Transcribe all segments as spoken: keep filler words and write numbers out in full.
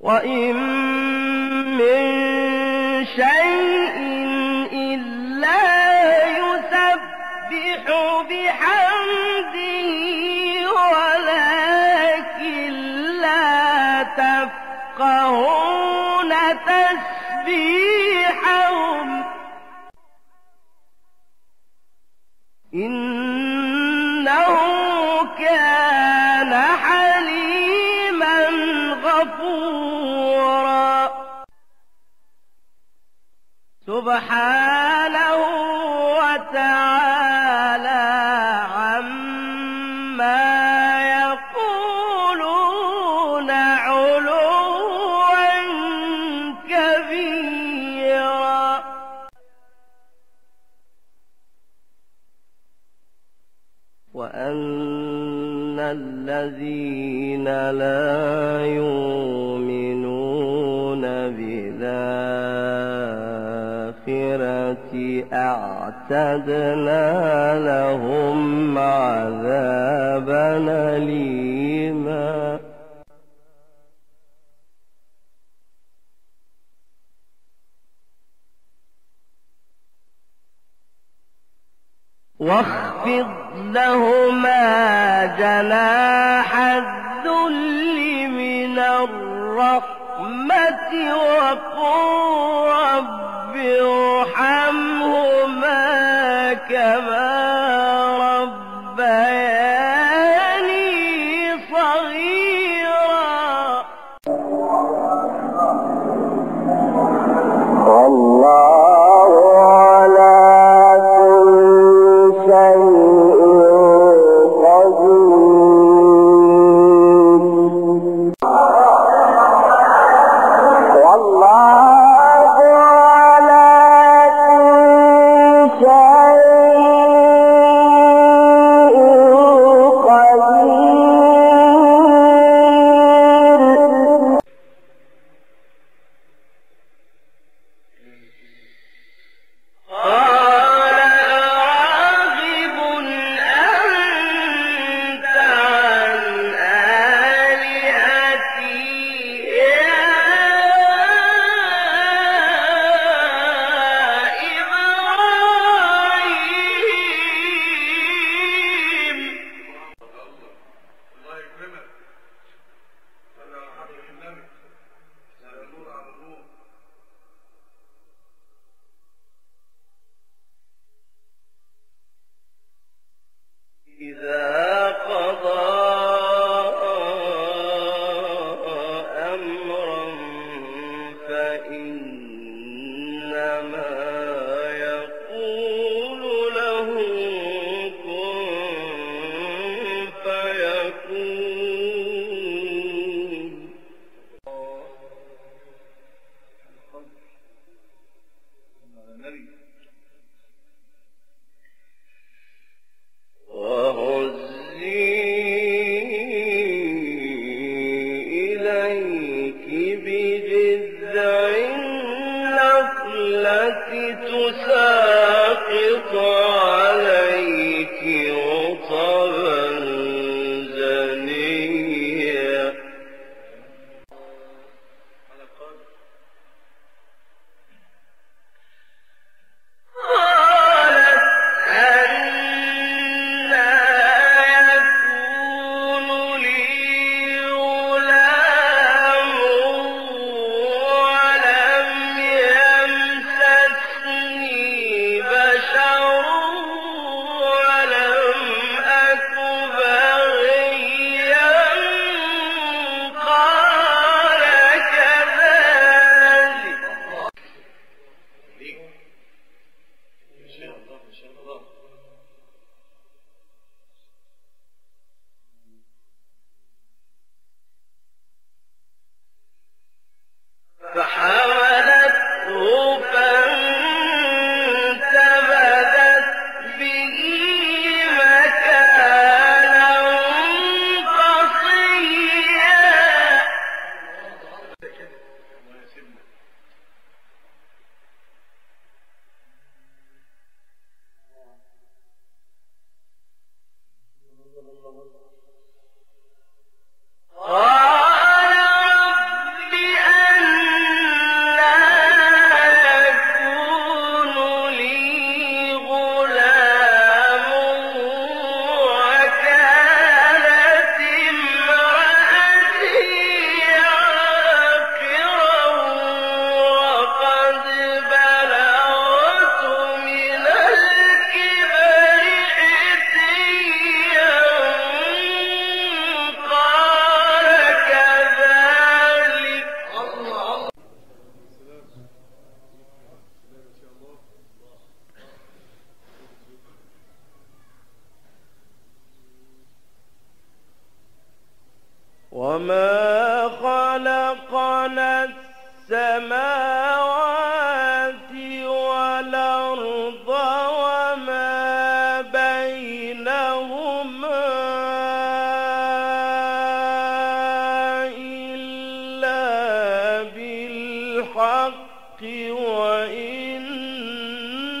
وإن من شيء إلا يسبح بحمده ولكن لا تفقهون تسبيحهم إنه كان حليما غفورا سبحانه وتعالى عما يقولون علوا كبيرا وأن الذين لا يؤمنون بالآخرة أعتدنا لهم عذابا أليما واخفض لهما جناح الذل من الرحمة وقل رب ارحمهما كما ربياني صغيرا والله على كل شيء قدير والله على كل شيء قدير قال أراغب أنت عن آلهتي يا إبراهيم الله يكرمك. صلى على حضرة النبي. سلام على الروح. إذا قضى أمرا فإنما يقول له كن فيكون على النبي. وهزي إليك بجذع النخلة تساقط عليك رطبا جنيا على قدر. قالت أنى يكون لي غلام ولم يمسسني بشر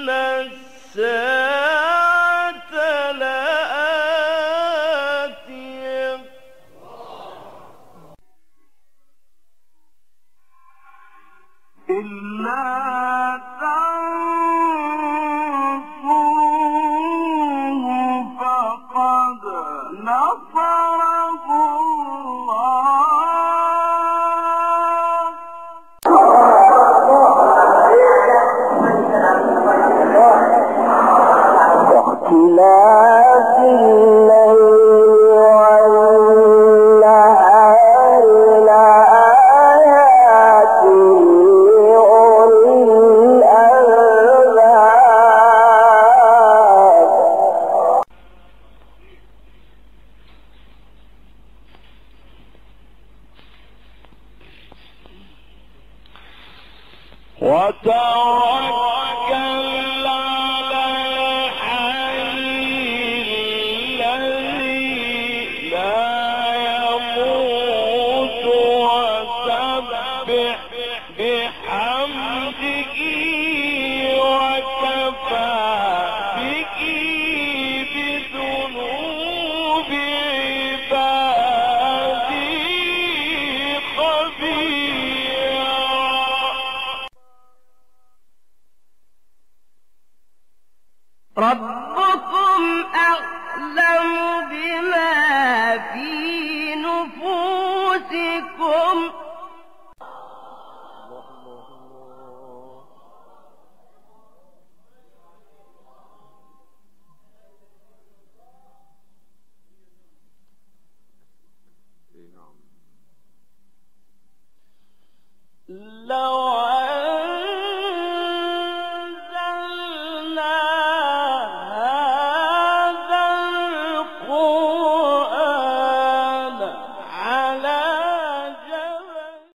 الساعة لآتية إلا تنصروه فقد نصره واختلاف الليل والنهار لآيات لأولي الألباب وتوكل على الحي الذي لا يموت وسبح بحمده وكفى به بذنوب عباده خبيرا ربكم أعلم بما في نفوسكم